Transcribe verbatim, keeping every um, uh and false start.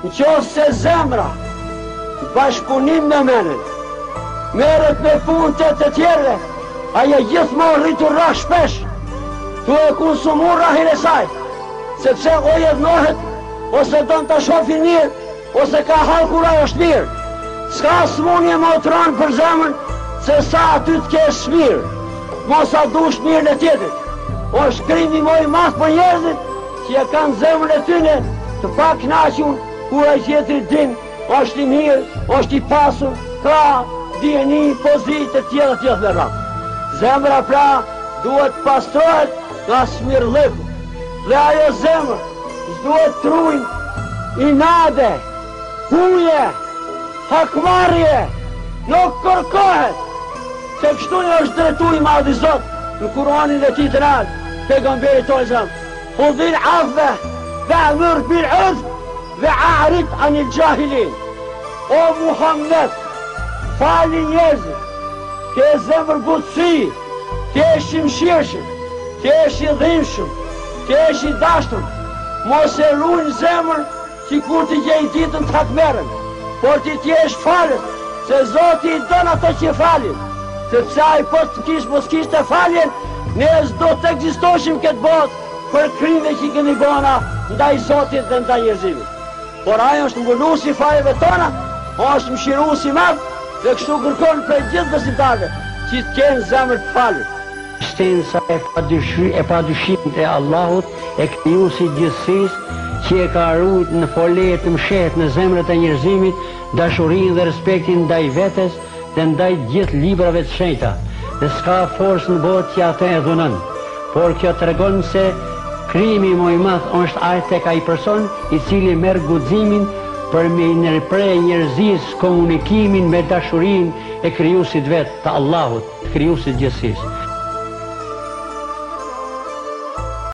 në qoftë se zemra, bashkëpunim me menen, merret me punë të të tjerëve, ajo gjithmonë rritur rah shpesh, tu e konsumur rahin e saj, sepse o jetënohet, ose don të shohin mirë, ose ka hall kur ajo është mirë. S'ka smunje më të rënë për zemrën, se sa aty të kesh mirë, mos a dush mirën e tjetrit. O shkrimi më i madh për njerëzit që e kanë zemrën e tyre të pakënaqur kur ai tjetri din, është i mirë, është i pasur, ka dijeni, pozitë të tjera të tjera me radhë. Zemra pra duhet pastrohet nga smirëllëku. Dhe ajo zemër duhet trujnë inade, huje, hakmarrje, nuk kërkohet. Se kështu një është dretu i madhi Zot në Kur'anin e tij të lartë, pejgamberi tonë zëm, khudhil afwe wa'mur bil 'urf wa'rid 'anil jahilin. O Muhammed, fali njerëzit, ke zemër butësi, ke shi mëshirshëm, ke shi dhimbshëm, ke shi dashur, mos e ruajnë zemër si kur t'i gjej ditën të hakmerën, por ti t'jesh falët, se Zoti i don ato që falin, sepse ai po të kish mos kishte faljen, ne s'do të ekzistoshim këtë botë për krime që kemi bëna ndaj Zotit dhe ndaj njerëzimit. Por ai është mbuluesi i faleve tona, është mëshiruesi i madh dhe kështu kërkon prej gjithë besimtarëve që të kenë zemër të falur. Shtenca e padyshim e padyshimit e Allahut, e krijuesi i gjithësisë, që e ka rujt në folje të mshet në zemrët e njerëzimit dashurinë dhe respektin ndaj vetes dhe ndaj gjithë librave të shenjta, dhe s'ka forcë në botë që atë e dhunon. Por kjo tregon se krimi më i madh është ai tek ai person i cili merr guximin për me ndërprer njerëzisë komunikimin me dashurinë e krijuesit vet të Allahut, krijuesit gjithësisë.